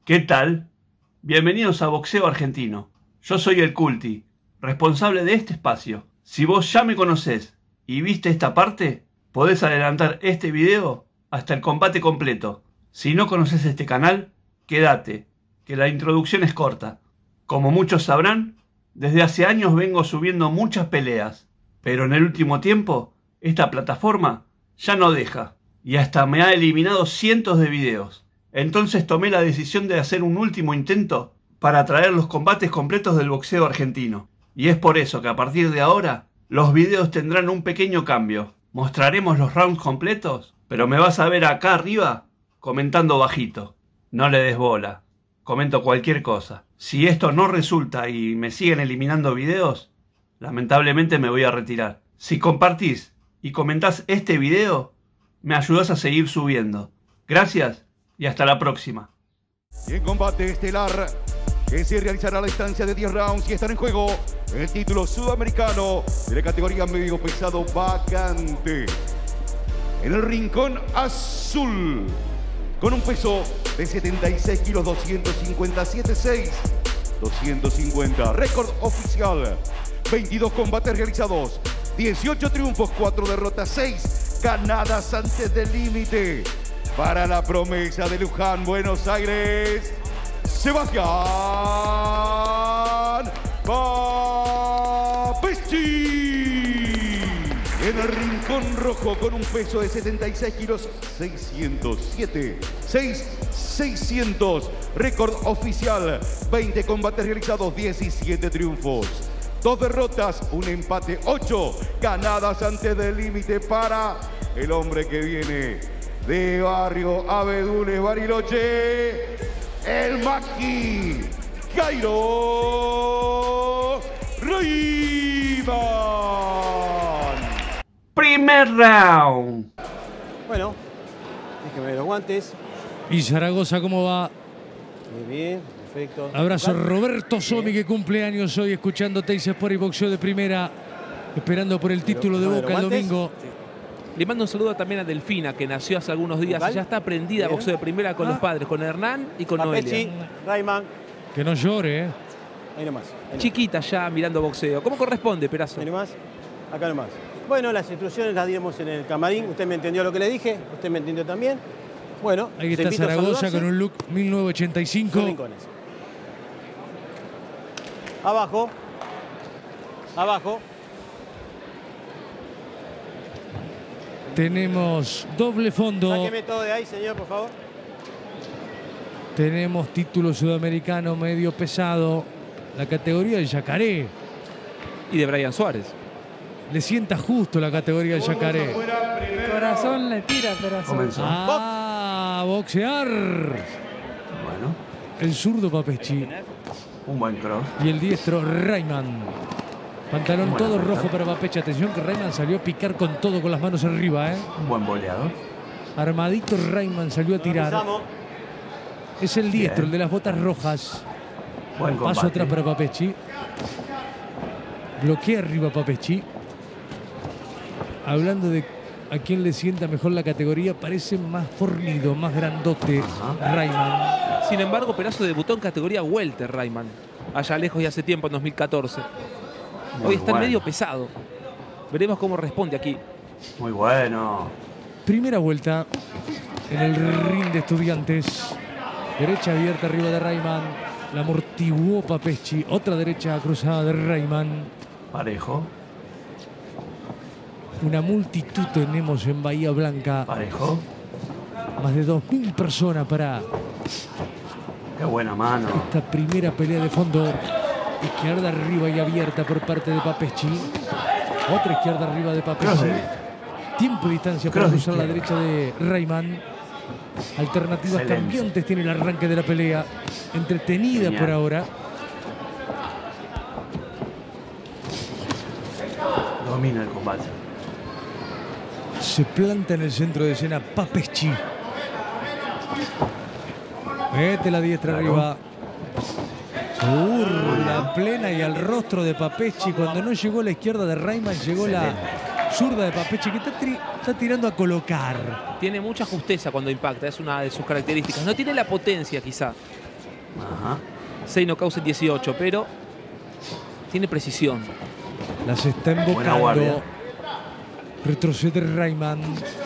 ¿Qué tal? Bienvenidos a Boxeo Argentino. Yo soy el Culti, responsable de este espacio. Si vos ya me conocés y viste esta parte, podés adelantar este video hasta el combate completo. Si no conoces este canal, quédate, que la introducción es corta. Como muchos sabrán, desde hace años vengo subiendo muchas peleas, pero en el último tiempo, esta plataforma ya no deja, y hasta me ha eliminado cientos de videos. Entonces tomé la decisión de hacer un último intento para traer los combates completos del boxeo argentino. Y es por eso que a partir de ahora, los videos tendrán un pequeño cambio. Mostraremos los rounds completos, pero me vas a ver acá arriba comentando bajito. No le des bola, comento cualquier cosa. Si esto no resulta y me siguen eliminando videos, lamentablemente me voy a retirar. Si compartís y comentás este video, me ayudás a seguir subiendo. Gracias. Y hasta la próxima. Y en combate estelar que se realizará a la distancia de 10 rounds y estará en juego el título sudamericano de la categoría medio pesado vacante. En el rincón azul, con un peso de 76 kilos, 257.6, 250. Récord oficial, 22 combates realizados, 18 triunfos, 4 derrotas, 6 ganadas antes del límite. Para la promesa de Luján, Buenos Aires, Sebastián Papechi. En el rincón rojo, con un peso de 76 kilos, 607, 600. Récord oficial, 20 combates realizados, 17 triunfos, 2 derrotas, 1 empate, 8 ganadas antes del límite para el hombre que viene de Barrio Abedules, Bariloche, el Maki Jairo Rayman. Primer round. Bueno, déjeme ver los guantes. Y Zaragoza, ¿cómo va? Muy bien, perfecto. Abrazo a Roberto Somi, que cumple años hoy, escuchando Teis Sport y Boxeo de Primera, esperando por el título de Boca el domingo. Sí. Le mando un saludo también a Delfina, que nació hace algunos días y ya está aprendida a boxeo de primera con los padres, con Hernán y con Papechi, Noelia. Rayman. Que no llore, ¿eh? Ahí nomás. Chiquita ya mirando boxeo. ¿Cómo corresponde, Perazo? Ahí nomás. Acá nomás. Bueno, las instrucciones las dimos en el camarín. Usted me entendió lo que le dije. Usted me entendió también. Bueno, ahí está Zaragoza con un look 1985. Rincones. Abajo. Abajo. Tenemos doble fondo. Sáqueme todo de ahí, señor, por favor. Tenemos título sudamericano medio pesado. La categoría del Yacaré. Y de Brian Suárez. Le sienta justo la categoría del Yacaré. Corazón le tira, Perazo. Ah, boxear. Bueno, El zurdo Papechi. un buen cross. Y el diestro Rayman. Pantalón Bueno, todo rojo para Papechi. Atención que Rayman salió a picar con todo, con las manos arriba, ¿eh? Un buen boleador. Armadito Rayman salió a tirar. Es el diestro, el de las botas rojas. Buen combate. Paso atrás para Papechi. Bloquea arriba Papechi. Hablando de a quién le sienta mejor la categoría, parece más fornido, más grandote Rayman. Sin embargo, Perazo debutó en categoría welter, Rayman. Allá lejos y hace tiempo, en 2014. Hoy está medio pesado. Veremos cómo responde aquí. Muy bueno. Primera vuelta en el ring de Estudiantes. Derecha abierta arriba de Rayman. La amortiguó Papechi. Otra derecha cruzada de Rayman. Parejo. Una multitud tenemos en Bahía Blanca. Parejo. Más de 2000 personas para Qué buena mano. esta primera pelea de fondo. Izquierda arriba y abierta por parte de Papechi. Otra izquierda arriba de Papechi. Tiempo y distancia para cruzar la derecha de Rayman. Alternativas cambiantes tiene el arranque de la pelea. Entretenida por ahora. Domina el combate. Se planta en el centro de escena Papechi. Mete la diestra arriba. La plena y al rostro de Papechi. Cuando no llegó la izquierda de Rayman, llegó la zurda de Papechi, que está tirando a colocar. Tiene mucha justeza cuando impacta, es una de sus características. No tiene la potencia, quizá, Ajá. 6 knockouts en 18, pero tiene precisión. Las está Buena guardia. invocando. Retrocede Rayman.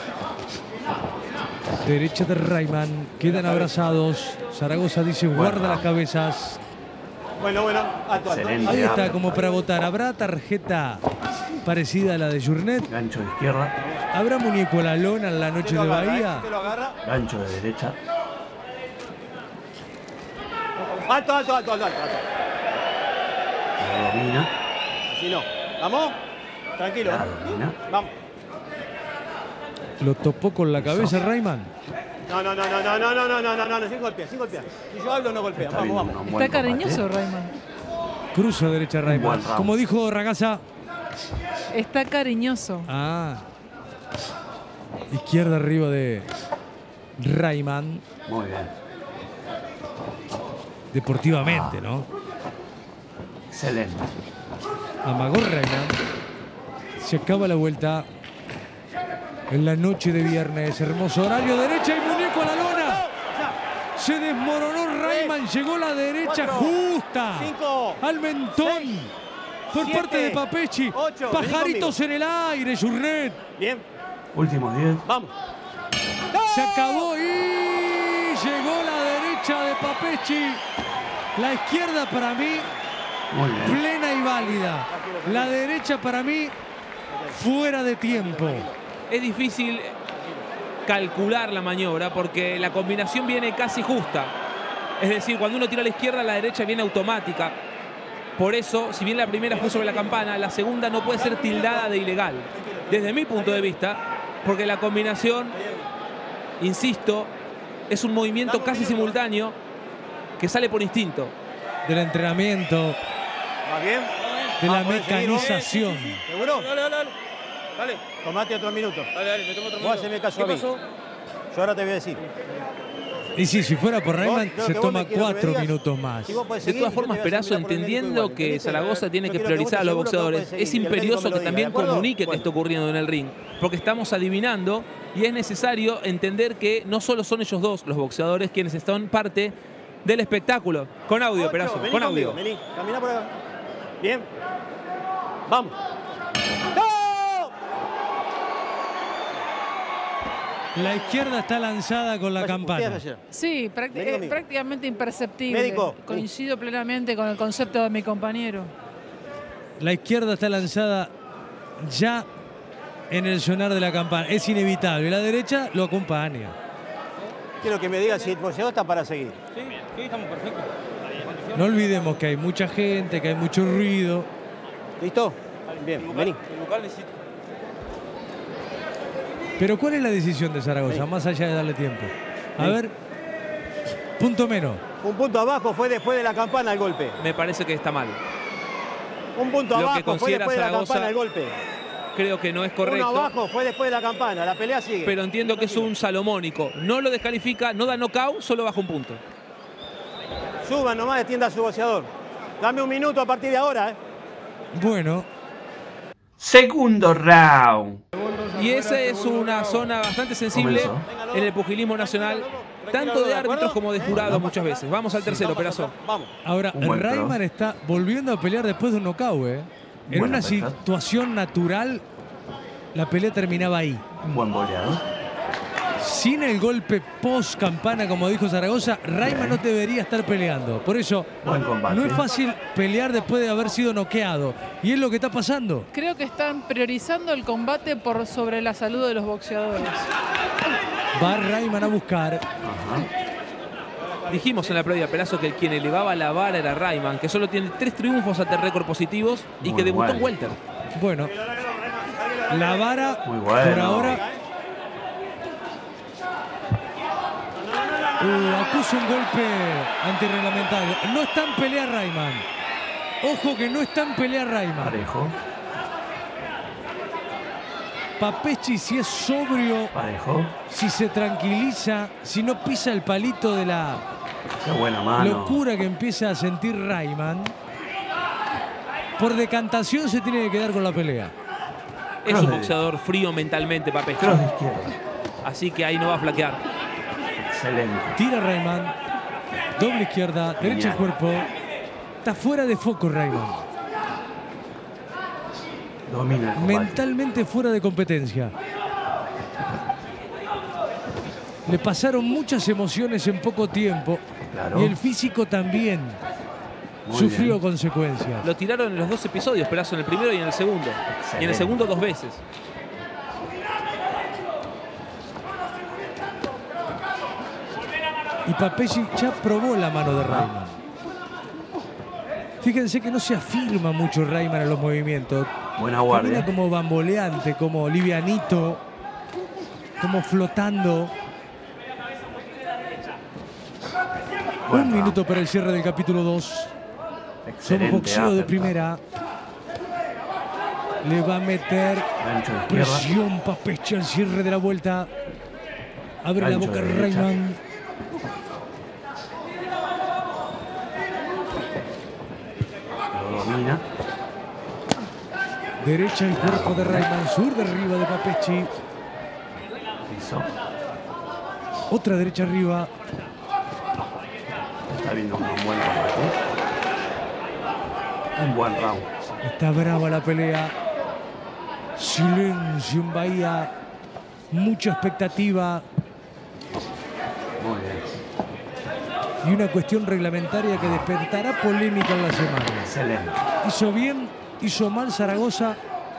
Derecha de Rayman. Quedan abrazados. Zaragoza dice guarda las cabezas. Bueno, alto. Excelente. Ahí está arma. como para votar. ¿Habrá tarjeta parecida a la de Journet? Gancho de izquierda. ¿Habrá muñeco a la lona en la noche de Bahía? Te lo agarra. Gancho de derecha. Alto. Lo domina. Si no. ¿Vamos? Tranquilo. La domina. Vamos. Lo topó con la cabeza Rayman. No, sin golpear. Si yo hablo, no golpea. Está Vamos. viendo un buen Está cariñoso, combate. Rayman. Cruza derecha buen Rayman. round. Como dijo Ragazza. Está cariñoso. Izquierda arriba de Rayman. Muy bien. Deportivamente, ¿no? Excelente. Amagó Rayman. Se acaba la vuelta. En la noche de viernes. Hermoso horario. Derecha y muñeco a la lona. Se desmoronó Rayman. Llegó la derecha 4, justa. 5, Al mentón. 6, Por 7, parte de Papechi. 8, Pajaritos en el aire, Journet. Bien. Últimos 10. Vamos. Se acabó y llegó la derecha de Papechi. La izquierda para mí Muy bien. plena y válida. La derecha para mí fuera de tiempo. Es difícil calcular la maniobra porque la combinación viene casi justa. Es decir, cuando uno tira a la izquierda, la derecha viene automática. Por eso, si bien la primera fue sobre la campana, la segunda no puede ser tildada de ilegal. Desde mi punto de vista, porque la combinación, insisto, es un movimiento casi simultáneo que sale por instinto. Del entrenamiento, ¿Va bien? de la ¿Podés seguir vos? mecanización. ¿Seguro? Dale. Tomate otro minuto. Me tomo otro Vos haceme caso a mí. Yo ahora te voy a decir. Y sí, si fuera por Rayman, Vos, se lo que vos toma me quiero que me 4 digas, minutos más. si vos podés De seguir, todas yo te formas, voy a hacer Perazo, mirar por el médico entendiendo igual. que ¿Viste? Zaragoza tiene Yo que quiero priorizar a los vos estés seguro que boxeadores, vos podés es seguir, que el médico imperioso me lo que diga, también ¿de acuerdo? comunique que Bueno. está ocurriendo en el ring, porque estamos adivinando y es necesario entender que no solo son ellos dos, los boxeadores, quienes están parte del espectáculo. Con audio, Ocho, Perazo, vení con conmigo, audio. Vení, camina por acá. Bien. Vamos. ¡No! La izquierda está lanzada con la campana. Sí, Vení conmigo. prácticamente imperceptible. Médico. Coincido plenamente con el concepto de mi compañero. La izquierda está lanzada ya en el sonar de la campana. Es inevitable. La derecha lo acompaña. Quiero que me digas si el boxeador está para seguir. Sí, estamos perfectos. No olvidemos que hay mucha gente, que hay mucho ruido. ¿Listo? Bien, vení. Pero ¿cuál es la decisión de Zaragoza? Más allá de darle tiempo. A ver, punto menos. Un punto abajo fue después de la campana el golpe. Me parece que está mal. Un punto Lo que abajo fue considera después de la Zaragoza, campana el golpe. Creo que no es Uno correcto, abajo fue después de la campana. La pelea sigue. pero entiendo que es un salomónico. No lo descalifica, no da knockout, solo baja un punto. Suban nomás, extienda a su boxeador. Dame un minuto a partir de ahora, Bueno, Segundo round. Y esa es una zona bastante sensible Comenzó. en el pugilismo nacional, tanto de árbitros como de jurados muchas veces. Vamos al tercero, Perazo. Vamos. ahora Un buen Rayman cross. está volviendo a pelear después de un knockout. En Buena una pesca. situación natural, la pelea terminaba ahí. Un buen boleado. Sin el golpe post campana, como dijo Zaragoza, Rayman no debería estar peleando. Por eso, Buen combate. no es fácil pelear después de haber sido noqueado. Y es lo que está pasando. Creo que están priorizando el combate por sobre la salud de los boxeadores. Va Rayman a buscar. Ajá. Dijimos en la previa, Perazo, que el quien elevaba la vara era Rayman, que solo tiene 3 triunfos ante récord positivos y Muy que debutó en bueno. welter. Bueno, la vara Muy bueno. por ahora acusa un golpe antirreglamentario. No está en pelea Rayman. Ojo que no está en pelea Rayman. Parejo. Papechi, si es sobrio, Parejo. si se tranquiliza, si no pisa el palito de la Qué buena mano. locura que empieza a sentir Rayman, por decantación se tiene que quedar con la pelea. Es Cross un de- boxeador frío mentalmente, Papechi. Cross de izquierda. Así que ahí no va a flaquear. Excelente. Tira Rayman. Doble izquierda, derecha al cuerpo. Está fuera de foco Rayman. Domina el combate. Mentalmente fuera de competencia. Le pasaron muchas emociones en poco tiempo. Claro. Y el físico también Muy sufrió bien. consecuencias. Lo tiraron en los 2 episodios, Perazo, en el primero y en el segundo. Y en el segundo 2 veces. Y Papelli ya probó la mano de Rayman. Fíjense que no se afirma mucho Rayman en los movimientos. Buena guardia. Camina como bamboleante, como livianito, como flotando. Buen Un round. minuto para el cierre del capítulo 2. Somos Excelente boxeo de uppercut. primera. Le va a meter Gancho de izquierda. presión Papelli al cierre de la vuelta. Abre la Gancho boca de derecha. Rayman. Lo domina. Derecha el cuerpo de Rayman. Sur de arriba de Papelli. Piso. Otra derecha arriba. Está viendo un buen combate. Un buen round. Está brava la pelea. Silencio en Bahía. Mucha expectativa. Muy bien. Y una cuestión reglamentaria que despertará polémica en la semana. Excelente. Hizo bien, hizo mal Zaragoza.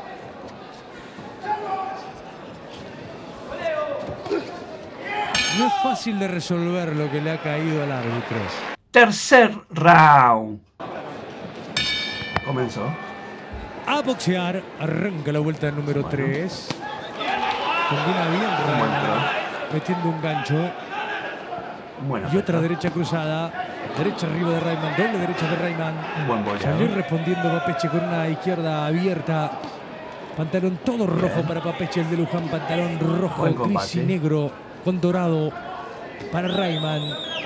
No es fácil de resolver lo que le ha caído al árbitro. Tercer round. Comenzó. A boxear. Arranca la vuelta número 3. Combina bien buen Rayman, metiendo un gancho. Buena Y otra pelea. derecha cruzada. Derecha arriba de Rayman. Doble derecha de Rayman. Un buen boleado. Salió respondiendo Papelli con una izquierda abierta. Pantalón todo rojo para Papelli, el de Luján. Pantalón rojo, Buen gris combate. y negro con dorado para Rayman.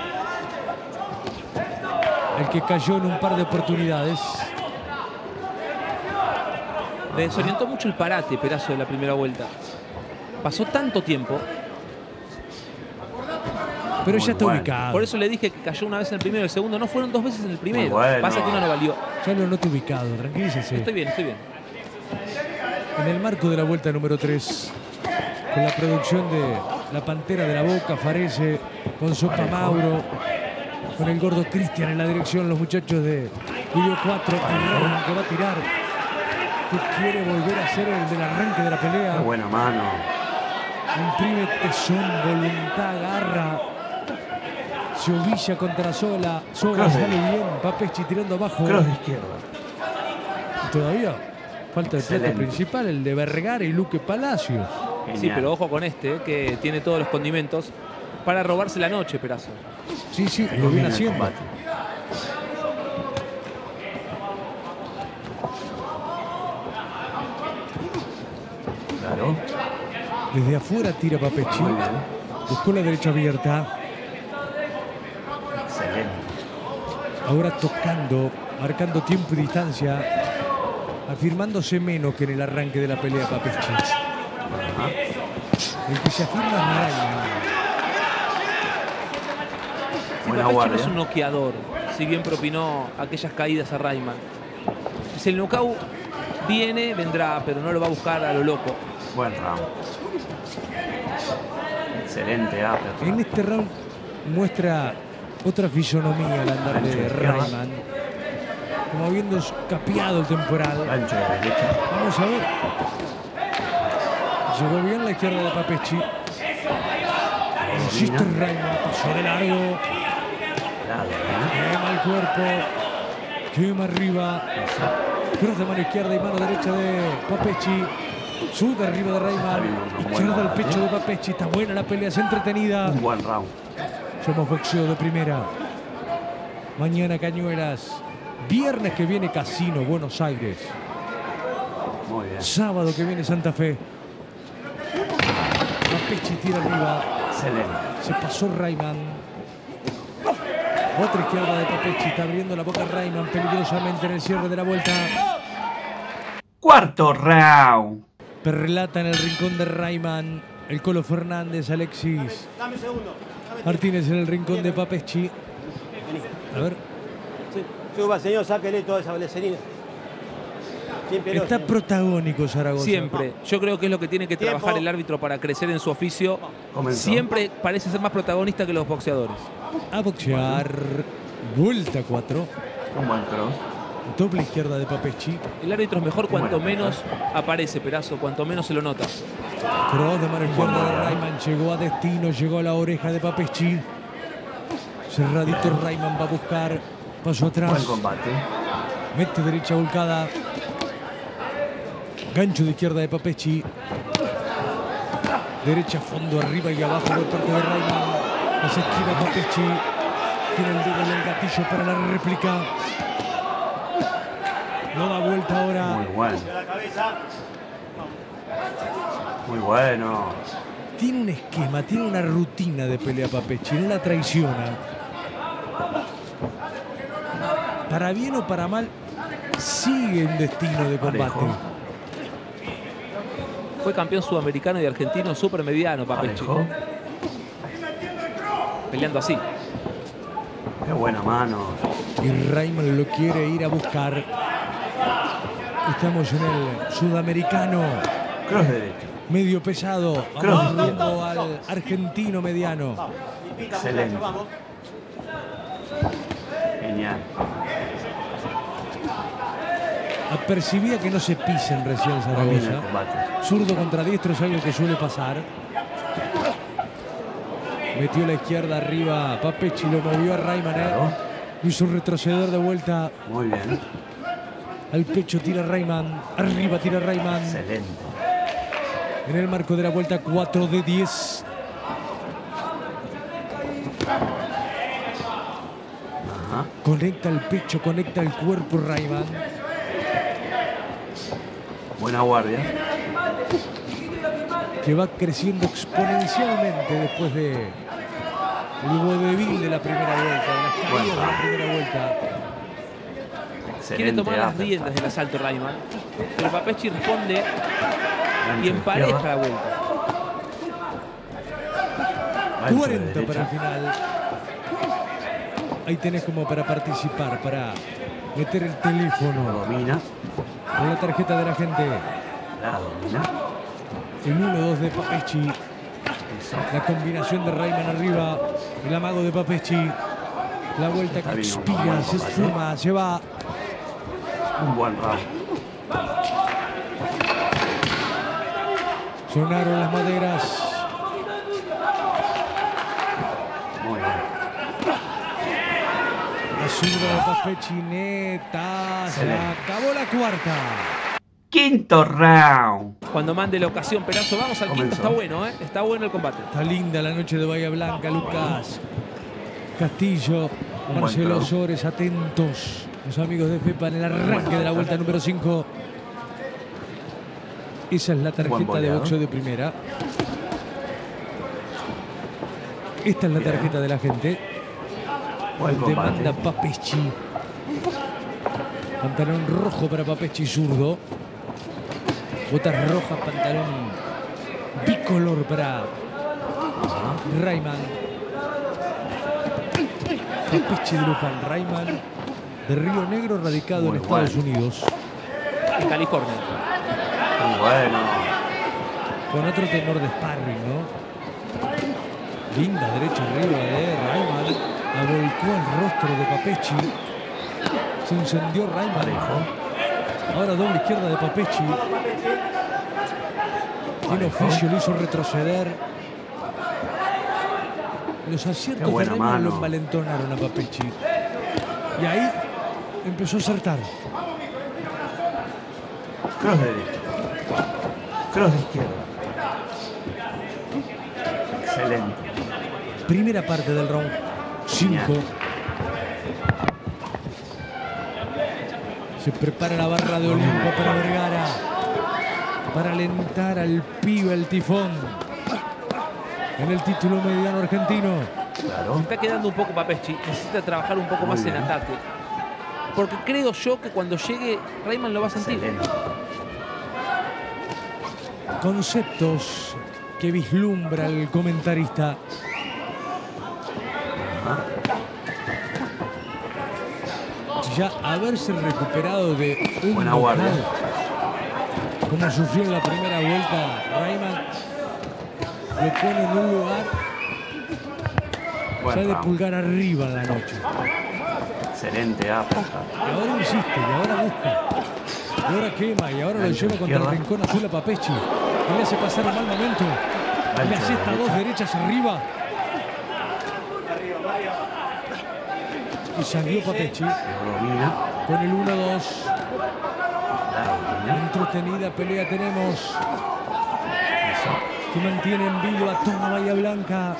El que cayó en un par de oportunidades. Le desorientó mucho el parate, Perazo, de la primera vuelta. Pasó tanto tiempo. Pero Muy ya está bueno. ubicado. Por eso le dije que cayó una vez en el primero y el segundo. No fueron 2 veces en el primero. Muy bueno. Pasa que uno no valió. Ya lo noto ubicado, tranquilícese. Estoy bien, estoy bien. En el marco de la vuelta número 3, con la producción de La Pantera de la Boca, Farese, con Sopa Parejo. Mauro, con el gordo Cristian en la dirección, los muchachos de Video 4, Rayman que va a tirar, que quiere volver a ser el del arranque de la Qué pelea. buena mano. Imprime tesón, voluntad, garra. Se ovilla contra Sola. Sola Cross de- sale bien. Papeschi tirando abajo. Cross de izquierda. Y todavía falta el plato Excelente. principal, el de Vergara y Luque Palacios. Sí, Genial. pero ojo con este, que tiene todos los condimentos para robarse la noche, Perazo. Sí, sí, lo Domina viene el haciendo. combate. Claro. Desde afuera tira Papeschi. Muy bien. Buscó la derecha abierta. Excelente. Ahora tocando, marcando tiempo y distancia. Afirmándose menos que en el arranque de la pelea Papeschi. Ajá. El que se afirma es Rayman. Buena Papeschi no guardia. es un noqueador, si bien propinó aquellas caídas a Rayman. Si el knockout vendrá, pero no lo va a buscar a lo loco. Buen round. Excelente uppercut. En este round muestra otra fisonomía al andar Gancho de de izquierda. Rayman. Como habiendo capeado el temporal. Gancho de derecha. Vamos a ver. Llegó bien la izquierda de Papeschi. Insiste Rayman, pasó de largo. La domina. Quema el cuerpo. Quema arriba. Cruz de mano izquierda y mano derecha de Papeschi. Sube arriba de Rayman. Izquierda al pecho de Papeschi. Está buena la pelea, es entretenida. Un buen round. Somos boxeo de primera. Mañana Cañuelas. Viernes que viene Casino, Buenos Aires. Muy bien. Sábado que viene Santa Fe. Papeschi tira arriba. Excelente. Se pasó Rayman. Otra izquierda de Papeschi. Está abriendo la boca Rayman peligrosamente en el cierre de la vuelta. Cuarto round. Perlata en el rincón de Rayman. El Colo Fernández, Alexis Dame un segundo. Martínez en el rincón de Papeschi. Vení. A ver, Sí. Suba, señor, sáquele toda esa blecerina. Siempre está protagónico Zaragoza. Siempre. Yo creo que es lo que tiene que Tiempo. trabajar el árbitro para crecer en su oficio. Comenzó. Siempre parece ser más protagonista que los boxeadores. A boxear. Vuelta 4. Un buen cross. Doble izquierda de Papeschi. El árbitro es mejor cuanto Bueno, menos aparece, Perazo, cuanto menos se lo nota. Cross de mano izquierda de Rayman. Llegó a destino, llegó a la oreja de Papeschi. Cerradito Rayman va a buscar. Paso atrás. Buen combate. Mete derecha volcada. Gancho de izquierda de Papeschi. Derecha, fondo, arriba y abajo por parte de Rayman. Las esquiva Papeschi. Tiene el dedo en el gatillo para la réplica. No da vuelta ahora. Muy bueno. Muy bueno. Tiene un esquema, tiene una rutina de pelea Papeschi. No la traiciona. Para bien o para mal, sigue un destino de combate. Parejo. Fue campeón sudamericano y argentino súper mediano, Papeschi. Parejo. Peleando así. Qué buena mano. Y Rayman lo quiere ir a buscar. Estamos en el sudamericano. Cross derecho. Medio pesado. Cross. Vamos rumbo al argentino mediano. Excelente. Genial. Apercibía que no se pisen recién Domina el Zaragoza. combate. Zurdo contra diestro es algo que suele pasar. Metió la izquierda arriba. Papeschi lo movió a Rayman. Claro. Hizo un retroceder de vuelta. Muy bien. Al pecho tira Rayman. Arriba tira Rayman. Excelente. En el marco de la vuelta 4 de 10. Ajá. Conecta el pecho, conecta el cuerpo Rayman. Buena guardia. Que va creciendo exponencialmente después de el vodevil de la primera vuelta, de las caídas de la primera vuelta. Excelente. Quiere tomar las uppercut. riendas del asalto Rayman. Pero Papeschi responde Gancho y de empareja izquierda. la vuelta. Gancho de 40 para el derecha. final. Ahí tenés como para participar, para meter el Lo teléfono domina. con la tarjeta de la gente. La domina. El 1-2 de Papeschi. Eso. La combinación de Rayman arriba. El amago de Papeschi. La vuelta Está que bien, expira, un buen se combate. esfuma, se va. Un buen round. Sonaron las maderas. Muy bien. La zurda de Papeschi neta. Se Excelente. acabó la cuarta. Quinto round. Cuando mande la ocasión, Perazo, vamos al quinto. Comenzó. Está bueno, ¿eh? Está bueno el combate. Está linda la noche de Bahía Blanca, Lucas. Castillo, Un Marcelo buen cross. Osores, atentos. Los amigos de FEPA en el arranque de la vuelta número 5. Esa es la tarjeta de boleado. boxeo de primera. Esta es la Bien. tarjeta de la gente. Buen combate. Demanda Papeschi. Pantalón rojo para Papeschi zurdo. Botas rojas, pantalón bicolor para Rayman. Papeschi de Luján. Rayman de Río Negro, radicado Muy en Estados bueno. Unidos. En California. Muy bueno. Con otro tenor de sparring, ¿no? Linda derecha arriba de Rayman. Abolcó el rostro de Papeschi. Se incendió Rayman. Parejo. Ahora doble izquierda de Papeschi. Tiene Parejo. oficio, lo hizo retroceder. Los aciertos Qué buena de Rayman mano. lo envalentonaron a Papeschi. Y ahí empezó a acertar. Cross derecho. Cross de izquierda. Excelente. Primera parte del round 5. Genial. Se prepara la barra de Olimpo para Vergara. Para alentar al pibe, el tifón. En el título mediano argentino. Claro. Está quedando un poco Papeschi. Necesita trabajar un poco Muy más bien. en ataque. Porque creo yo que cuando llegue Rayman lo va a sentir. Excelente. Conceptos que vislumbra el comentarista. ya haberse recuperado de un Buena guardia. knockout, como sufrió en la primera vuelta Rayman, lo pone en un lugar Buen ya de round. pulgar arriba en la noche. Excelente uppercut. Y ahora insiste, y ahora busca, y ahora quema, y ahora lo Gancho lleva contra el izquierda. rincón azul a Papechi. Y le hace pasar un mal momento. Y le Gancho asesta derecha. dos derechas arriba. Y salió Papechi Lo domina. con el 1-2. La domina. Entretenida pelea tenemos, Eso. que mantiene en vilo a toda Bahía Blanca.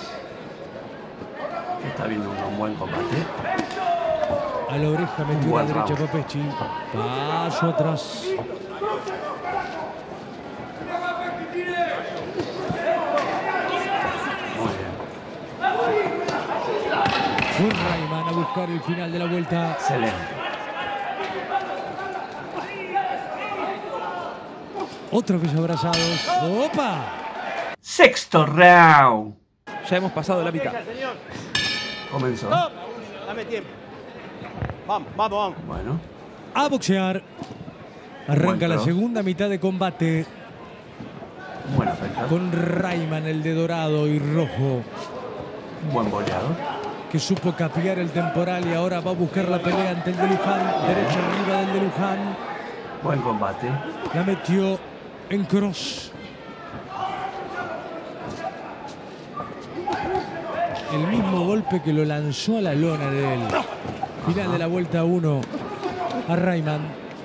Está viendo un buen combate. A la oreja metió la buen derecha round. Papechi. Paso atrás. Muy bien. Fue Rayman a buscar el final de la vuelta. Excelente. Otra vez abrazados. ¡Opa! Sexto round. Ya hemos pasado la mitad. Comenzó. Dame tiempo. Vamos, vamos, vamos. Bueno. A boxear. Arranca Buen la cross. segunda mitad de combate Buena pelea. con Rayman, el de dorado y rojo, Buen boleador. que supo capear el temporal y ahora va a buscar la pelea ante el de Luján. Derecha arriba del de Luján. Buen combate. La metió en cross. El mismo golpe que lo lanzó a la lona del final de la vuelta 1 a Rayman.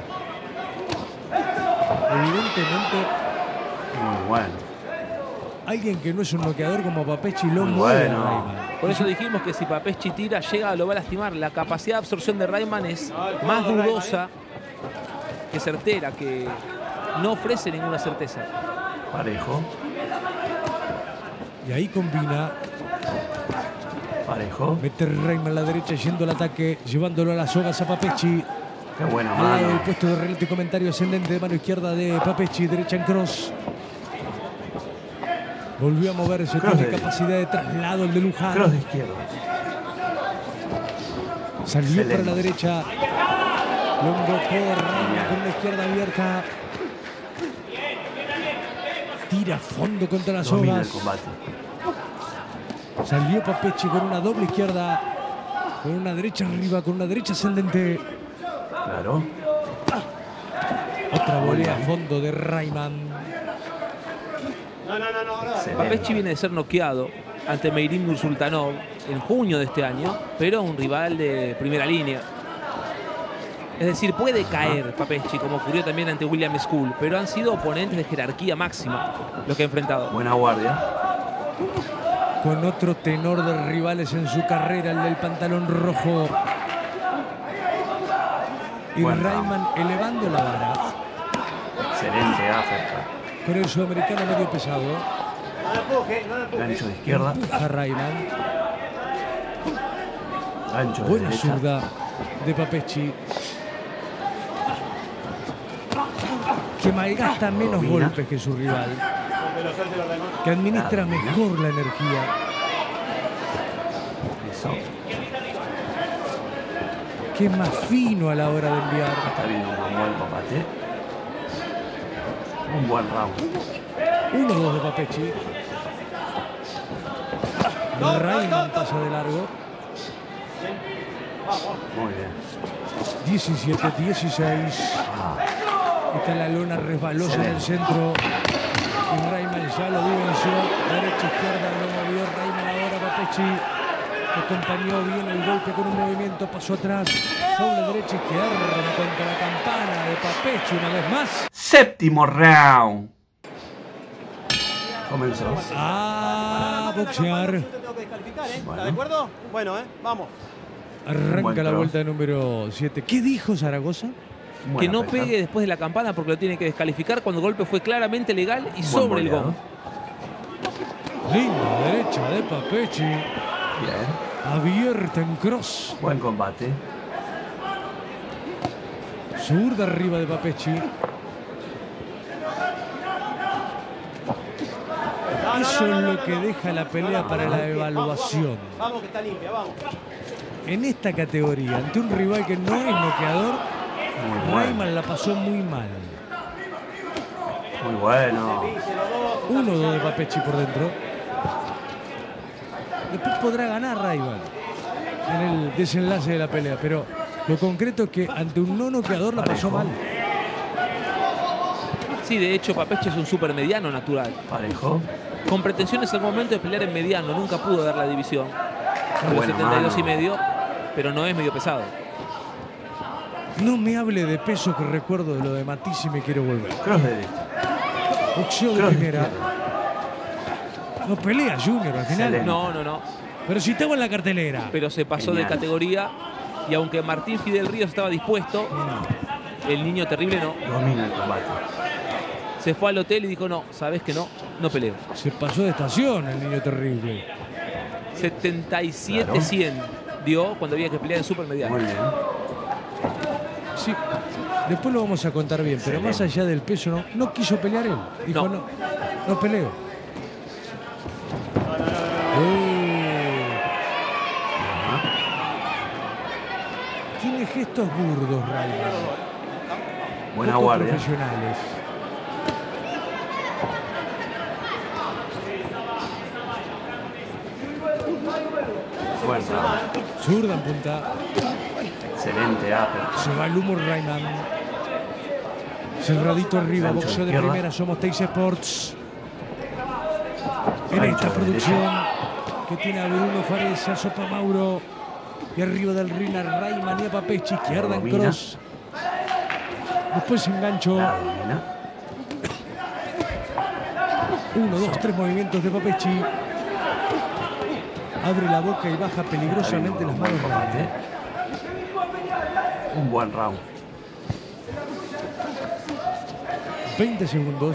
Evidentemente, Muy bueno. alguien que no es un noqueador como Papechi lo Muy mueve bueno. a Rayman. Por eso dijimos que si Papechi tira, llega, lo va a lastimar. La capacidad de absorción de Rayman es más dudosa que certera, que no ofrece ninguna certeza. Parejo. Y ahí combina. Parejo. Mete Rayman a la derecha yendo al ataque, llevándolo a las sogas a Papechi. Qué buena Al lado del mano. puesto de relato y comentario ascendente de mano izquierda de Papechi, derecha en cross. Volvió a moverse, Cross tiene de- capacidad de traslado el de Luján. Cross de izquierda. Salió Excelente. para la derecha. Lo embocó Rayman con la izquierda abierta. Tira a fondo contra las Domina el sogas. combate. Salió Papechi con una doble izquierda. Con una derecha arriba, con una derecha ascendente. Claro. Otra volea a bien. fondo de Rayman. Papechi Excelente. viene de ser noqueado ante Meirim Nursultanov en junio de este año, pero un rival de primera línea. Es decir, puede caer Papechi, como ocurrió también ante William School, pero han sido oponentes de jerarquía máxima los que ha enfrentado. Buena guardia. Con otro tenor de rivales en su carrera, el del pantalón rojo. Y Buen Rayman elevando la vara Excelente uppercut. con el sudamericano medio pesado. No lo empuje, no lo empuje. Gancho de izquierda. Empuja a Rayman. Gancho de Buena derecha. zurda de Papechi, que malgasta menos Domina. golpes que su rival, Suéltelo, Raymond. que administra Domina. mejor la energía. Eso. Que es más fino a la hora de enviar. Está viendo un buen combate. Un buen round. 1-2 de Papechi. Rayman pasa de largo. Muy bien. 17-16. Ah, Está la lona resbalosa en el Excelente. centro. Y Rayman ya lo vivenció. Derecha, izquierda, lo movió Rayman ahora. Papechi acompañó bien el golpe con un movimiento, pasó atrás. Doble derecha, izquierda contra la campana de Papechi una vez más. séptimo round. Comenzó. A boxear. Yo te tengo que descalificar, ¿eh? Bueno. ¿Está de acuerdo? Bueno, Vamos. Arranca Buen la cross. vuelta número 7. ¿Qué dijo Zaragoza? Que Buena no pelea. pegue después de la campana porque lo tiene que descalificar cuando el golpe fue claramente legal y Buen sobre el boleado. gong. Linda derecha de Papechi. Bien. Abierta en cross. Buen combate. Zurda arriba de Papechi. Eso es lo que deja la pelea para la evaluación. Vamos, que está limpia, vamos. en esta categoría, ante un rival que no es noqueador, Rayman la pasó muy mal. Muy bueno. 1-2 de Papechi por dentro. Después podrá ganar Rayman en el desenlace de la pelea, pero lo concreto es que ante un no noqueador la pasó mal. Sí, de hecho, Papechi es un supermediano natural. Parejo. Con pretensiones al momento de pelear en mediano, nunca pudo dar la división. De los 72,5, pero no es medio pesado. No me hable de peso, que recuerdo de lo de Matisse y me quiero volver. Cross derecho. Boxeo de primera. No pelea Junior al final. Excelente. No. Pero si estaba en la cartelera. Pero se pasó Genial. de categoría y aunque Martín Fidel Ríos estaba dispuesto, el niño terrible no. Domina el combate. Se fue al hotel y dijo, no, sabes que no peleo. Se pasó de estación el niño terrible. 77-100 dio cuando había que pelear en supermediano. Muy bien. Sí, después lo vamos a contar bien, pero más allá del peso no quiso pelear él. Dijo, no peleo. Tiene gestos burdos, Rayman. Buena Poco guardia. profesionales. Bueno, Zurda en punta. excelente upper. Se va el humo Rayman. Cerradito arriba, Gancho boxeo de izquierda. primera, somos Teis Sports. En Gancho esta de producción que tiene a Bruno Fares, a Sopa Mauro. Y arriba del ring a Rayman y a Papechi, izquierda en Domina. cross. Después engancho. La domina. 1, 2, 3 movimientos de Papechi. Abre la boca y baja peligrosamente las manos. Combate. Un buen round. 20 segundos.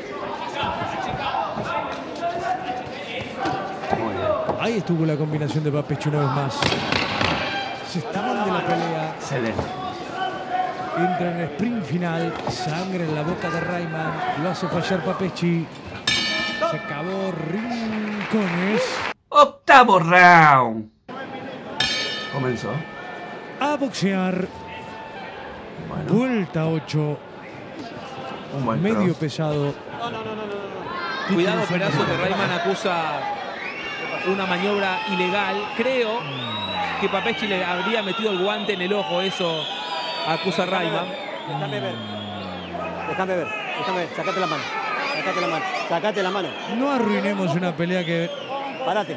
Muy bien. Ahí estuvo la combinación de Papechi una vez más. Se estaban de la pelea. Excelente. Entra en el sprint final. Sangre en la boca de Rayman. Lo hace fallar Papechi. Se acabó Rincones. Octavo round. Comenzó. A boxear. Bueno, Vuelta 8. un buen Medio cross. pesado. Cuidado, Perazo, que Rayman acusa una maniobra ilegal. Creo que Papechi le habría metido el guante en el ojo. Eso acusa Rayman. Déjame ver. Déjame ver. Sacate la mano. Sacate la mano. No arruinemos una pelea que Párate.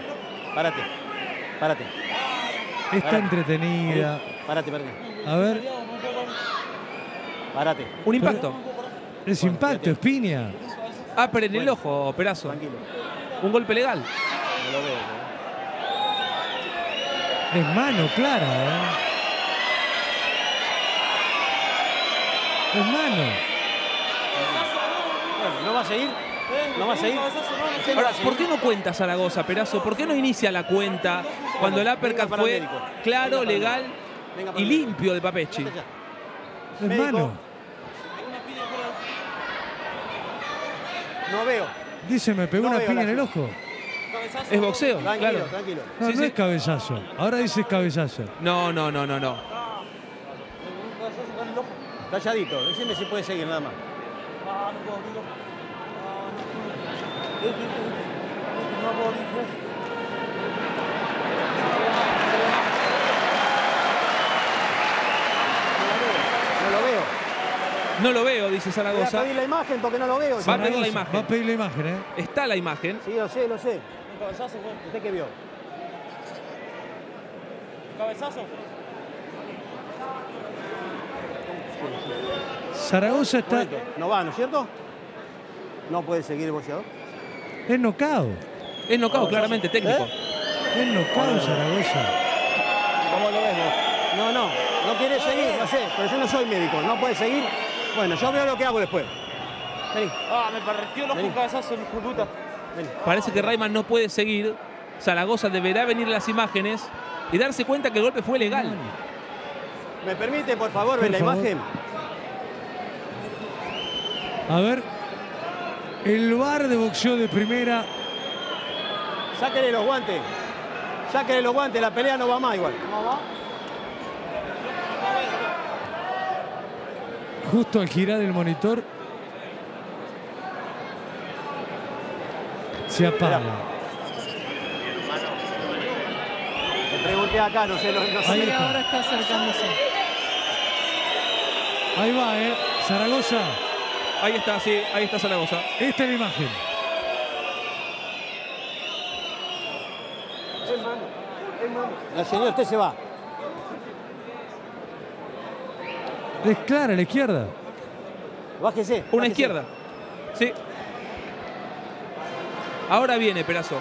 está entretenida. Párate. A ver, Párate. Un impacto. es impacto, es piña. Pero en el ojo, Perazo. Tranquilo. Un golpe legal. No lo veo. Es mano clara, ¿eh? Es mano. Bueno, ¿no va a seguir? ¿No va a seguir? Ahora, ¿por qué no cuenta Zaragoza, Perazo? ¿Por qué no inicia la cuenta cuando el uppercut para el fue médico. claro, Venga para el legal Venga para y el limpio de Papechi? Es Médico. mano. No veo. Dice, me pegó No una veo piña la en el ojo. Es boxeo, Tranquilo. claro. No, Sí, no sí. es cabezazo. Ahora dice cabezazo. No. Calladito. Decime si puede seguir nada más. No lo veo. No lo veo, dice Voy a Zaragoza. pedir la imagen porque no lo veo. Va a pedir la Zaragoza, imagen. Va a pedir la imagen, ¿eh? Está la imagen. Sí, lo sé. Un cabezazo, ¿usted qué vio? ¿Cabezazo? Zaragoza está... No va, ¿no es cierto? No puede seguir el boxeador. Es nocao. Es knockout, claramente, técnico. Es nocao Zaragoza. ¿Cómo lo ves vos? No quiere seguir, no sé, pero yo no soy médico, no puede seguir. Bueno, yo veo lo que hago después. Vení. Me partió los Vení. cabezazos, hijo de puta. Vení. Parece que Rayman no puede seguir. Zaragoza deberá venir las imágenes y darse cuenta que el golpe fue legal. ¿Me permite, por favor, ver Por la favor. imagen? A ver. El bar de boxeo de primera. Sáquenle los guantes. Sáquenle los guantes, la pelea no va más igual. Justo al girar el monitor se apaga. Le pregunté acá, no sé. Ahí está. Ahora está acercándose. Ahí va, Zaragoza. Ahí está, sí, ahí está Zaragoza. Esta es la imagen. Señor, usted se va. Es clara la izquierda. Bájese. Una izquierda. Sí. Ahora viene Perazo.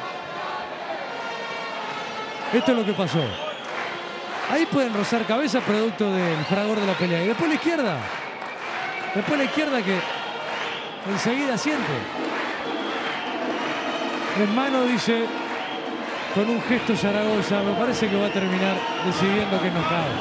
Esto es lo que pasó. Ahí pueden rozar cabeza producto del fragor de la pelea. Y después la izquierda. Después la izquierda que enseguida siente. En mano dice con un gesto Zaragoza. Me parece que va a terminar decidiendo que no cae.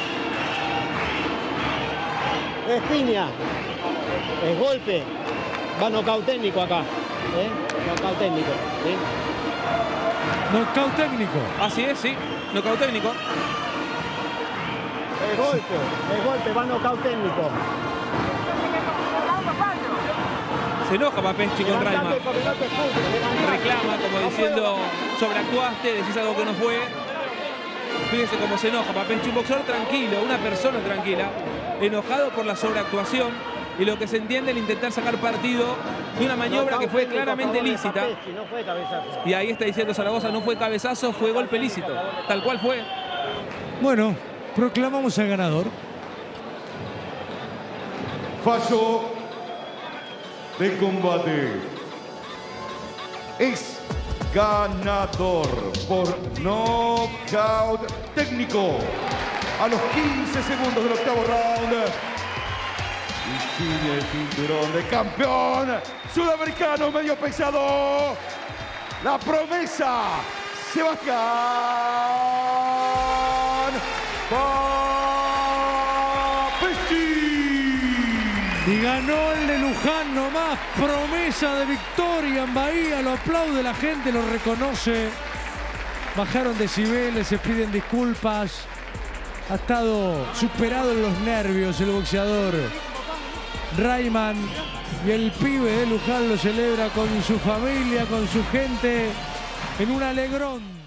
Es piña. Es golpe. Va nocaut técnico acá. Nocaut técnico. ¿Sí? Nocaut técnico. Así es, sí. Nocaut técnico. Es golpe, va nocaut técnico. Se enoja Papeschi con Rayman. Reclama como diciendo, sobreactuaste, decís algo que no fue. Fíjense cómo se enoja Papeschi, un boxeador tranquilo, una persona tranquila, enojado por la sobreactuación y lo que se entiende el intentar sacar partido de una maniobra que fue claramente lícita. Y ahí está diciendo Zaragoza, no fue cabezazo, fue golpe lícito. Tal cual fue. Bueno, proclamamos al ganador. Fallo de combate. Es ganador por nocaut técnico a los 15 segundos del octavo round. Y tiene el cinturón de campeón sudamericano medio pesado. La promesa, Sebastián Papeschi. Y ganó el de Luján nomás, promesa de victoria en Bahía, lo aplaude la gente, lo reconoce. Bajaron decibeles, se piden disculpas. Ha estado superado en los nervios el boxeador Rayman. Y el pibe de Luján lo celebra con su familia, con su gente, en un alegrón.